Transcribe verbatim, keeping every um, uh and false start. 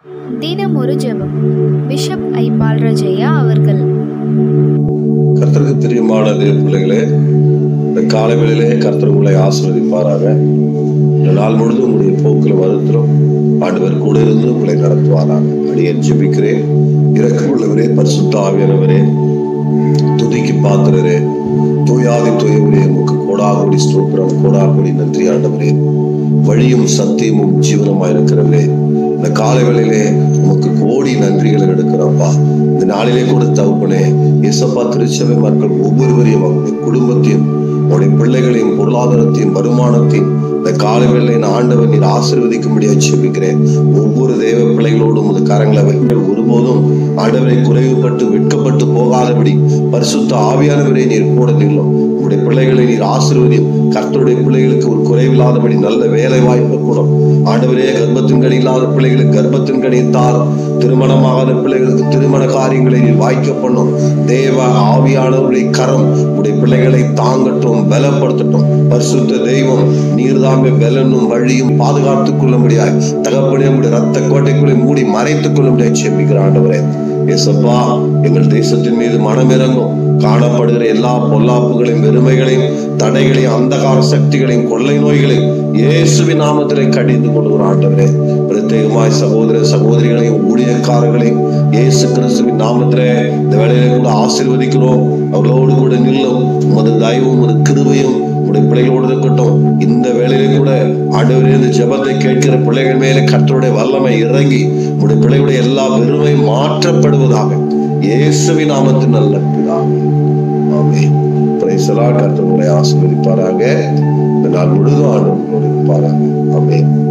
தினம் ஒரு ஜெபம். பிஷப் ஐ பால்ராஜையா அவர்கள். கர்த்தருக்கு பிரியமான தேவ பிள்ளைகளே, இந்த காலை வேளையிலே கர்த்தர் உங்களை ஆசீர்வதிப்பாராக. இந்த நாள் முழுதும் உங்களுடைய போக்கில் வருத்திலும் ஆண்டவர் கூட இருந்து உங்களை நடத்துவாராக. அடியேன் ஜெபிக்கிறேன். இரக்கமுள்ளவரே, பரிசுத்த ஆவியானவரே, துதிக்கு பாத்திரரே, தூயாதி தூயவரே, உமக்கு கோடாகோடி ஸ்தோத்திரம், கோடாகோடி நன்றி ஆண்டவரே. வழியும் சத்தியமும் ஜீவனமாய் இருக்கிறவரே, இந்த காலை வேளையிலே உமக்கு கோடி நன்றிகளை எடுக்கிறோம்ப்பா. இந்த நாளிலே கூட தகப்பனே, இயேசப்பா, திருச்சபை மக்கள் ஒவ்வொருவரையும், அவருடைய குடும்பத்தையும், அவருடைய பிள்ளைகளையும், பொருளாதாரத்தையும், வருமானத்தையும் இந்த காலை வேளையில ஆண்டவர் நீர் ஆசீர்வதிக்கும்படியா ஜெபிக்கிறேன். ஒவ்வொரு தேவ பிள்ளைகளோடும் உமது கரங்களை வைத்து ஒருபோதும் ஆண்டவரை குறைவுபட்டு வெட்கப்பட்டு போகாதபடி பரிசுத்த ஆவியானவரை நீர் கூட நில்லும். உங்களுடைய பிள்ளைகளை நீர் ஆசீர்வதியும். கர்த்தருடைய பிள்ளைகளுக்கு ஒரு குறைவில்லாதபடி நல்ல வேலை வாய்ப்பு கூடும். ஆண்டவரே, கர்ப்பத்தின் கனி இல்லாத பிள்ளைகளுக்கு கர்ப்பத்தின் கனி தாரும். திருமணமாகாத பிள்ளைகளுக்கு திருமண காரியங்களை நீர் வாய்க்க பண்ணும். தேவ ஆவியானவருடைய கரம் உடைய பிள்ளைகளை தாங்கட்டும், பலப்படுத்தட்டும். பரிசுத்த தெய்வம் நீர்தாமே பலனும் வழியும் பாதுகாத்துக் கொள்ள முடியாது. தகப்பனே, நம்முடைய ரத்த கோட்டைக்குள்ளே மூடி மறைத்துக் கொள்ள முடியாது ஜெபிக்கிற ஆண்டவரே. ஏசப்பா, எங்கள் தேசத்தின் மீது மனமிறங்கும். காணப்படுகிற எல்லா பொல்லாப்புகளையும், வெறுமைகளையும், தடைகளையும், அந்தகார சக்திகளையும், கொள்ளை நோய்களையும் இயேசுவின் நாமத்திலே கடிந்து கொள்கிற ஆண்டவரே. பிரத்யேகமாய் சகோதர சகோதரிகளையும் ஊழியக்காரர்களையும் இயேசு கிறிஸ்துவின் நாமத்திலே இந்த வேளையிலே கூட ஆசீர்வதிக்கிறோம். அவர்களோடு கூட நில்லும். உமது தயவும் உமது கிருபையும் உடைய பிள்ளைகளோடு இருக்கட்டும். இந்த வேளையிலே கூட ஆண்டவரே, இந்த ஜெபத்தை கேட்கிற பிள்ளைகள் மேலே கர்த்தருடைய வல்லமை இறங்கி உடைய பிள்ளைகளுடைய எல்லா வெறுமையும் மாற்றப்படுவதாக இயேசுவின் நாமத்தின் நல்ல பிதாவே, ஆமென். Praise the Lord. கர்த்தர் உங்களை ஆசீர்வதிப்பாராக. இந்த நாள் முழுதும் ஆண்டவர் உங்களோடு இருப்பாராக. ஆமென்.